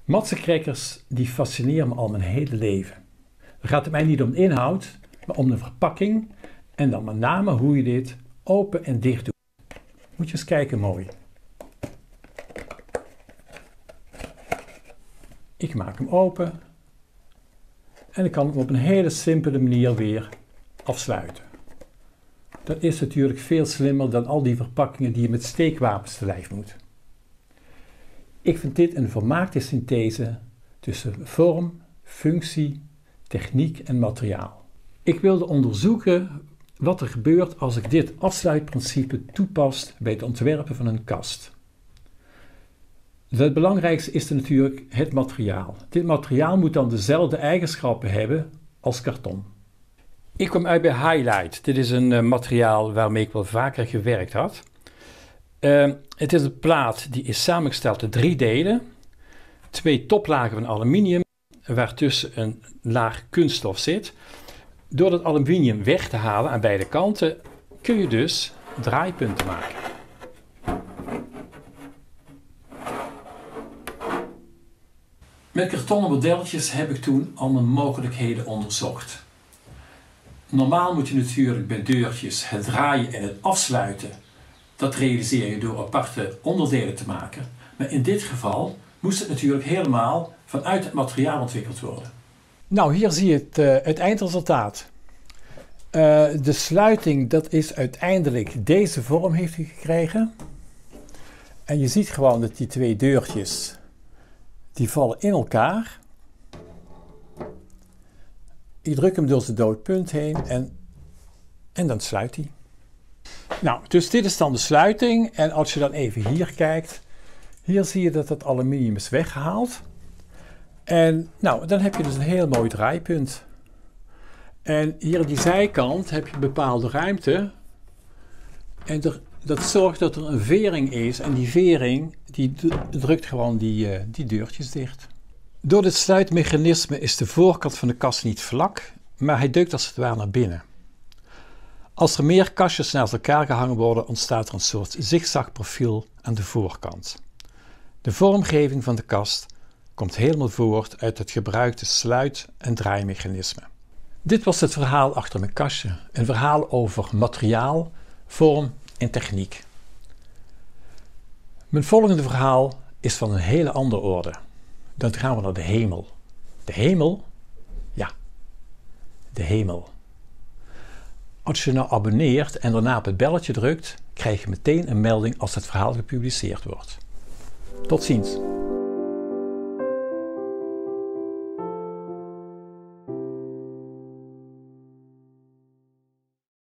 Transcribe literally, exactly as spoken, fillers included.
Matzencrackers die fascineren me al mijn hele leven. Dan gaat het mij niet om de inhoud, maar om de verpakking en dan met name hoe je dit open en dicht doet. Moet je eens kijken, mooi. Ik maak hem open en ik kan hem op een hele simpele manier weer afsluiten. Dat is natuurlijk veel slimmer dan al die verpakkingen die je met steekwapens te lijf moet. Ik vind dit een volmaakte synthese tussen vorm, functie, techniek en materiaal. Ik wilde onderzoeken wat er gebeurt als ik dit afsluitprincipe toepas bij het ontwerpen van een kast. Het belangrijkste is natuurlijk het materiaal. Dit materiaal moet dan dezelfde eigenschappen hebben als karton. Ik kwam uit bij Highlight. Dit is een uh, materiaal waarmee ik wel vaker gewerkt had. Uh, het is een plaat die is samengesteld uit drie delen. Twee toplagen van aluminium, waartussen een laag kunststof zit. Door het aluminium weg te halen aan beide kanten kun je dus draaipunten maken. Met kartonnen modelletjes heb ik toen alle mogelijkheden onderzocht. Normaal moet je natuurlijk bij deurtjes het draaien en het afsluiten. Dat realiseer je door aparte onderdelen te maken. Maar in dit geval moest het natuurlijk helemaal vanuit het materiaal ontwikkeld worden. Nou, hier zie je het, uh, het eindresultaat. Uh, de sluiting, dat is uiteindelijk deze vorm heeft hij gekregen. En je ziet gewoon dat die twee deurtjes, die vallen in elkaar. Ik druk hem door zijn doodpunt heen en, en dan sluit hij. Nou, dus dit is dan de sluiting. En als je dan even hier kijkt, hier zie je dat het aluminium is weggehaald. En nou, dan heb je dus een heel mooi draaipunt. En hier aan die zijkant heb je een bepaalde ruimte. En er, dat zorgt dat er een vering is. En die vering die drukt gewoon die, uh, die deurtjes dicht. Door dit sluitmechanisme is de voorkant van de kast niet vlak, maar hij duikt als het ware naar binnen. Als er meer kastjes naast elkaar gehangen worden, ontstaat er een soort zigzagprofiel aan de voorkant. De vormgeving van de kast komt helemaal voort uit het gebruikte sluit- en draaimechanisme. Dit was het verhaal achter mijn kastje. Een verhaal over materiaal, vorm en techniek. Mijn volgende verhaal is van een hele andere orde. Dan gaan we naar de hemel. De hemel? Ja, de hemel. Als je nou abonneert en daarna op het belletje drukt, krijg je meteen een melding als het verhaal gepubliceerd wordt. Tot ziens!